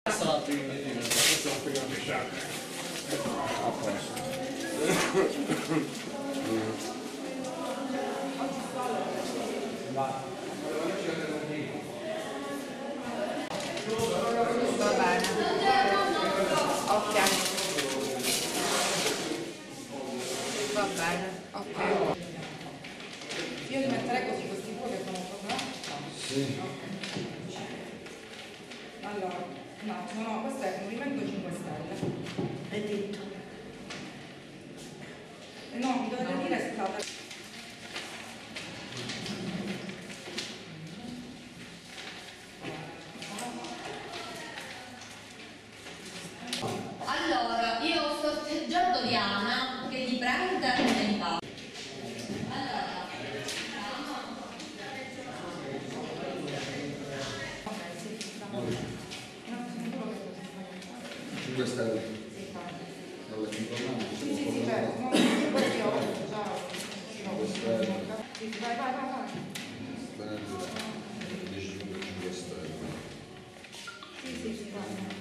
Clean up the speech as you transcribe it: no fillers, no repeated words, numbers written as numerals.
Va bene. Ok. Va bene, ok. Io li metterei così, questi due che sono sopra. Sì. Allora, un attimo, no, questo è il Movimento 5 Stelle. È detto. No, mi dovete dire se state... Allora, io sto sorteggiando Diana che gli prende e mi fa. Allora, 5 stelle. Dalla 5 anni. Sì, certo, no, questo io già... Sì, vai. Stelle. 10 5 stelle. Sì, vai.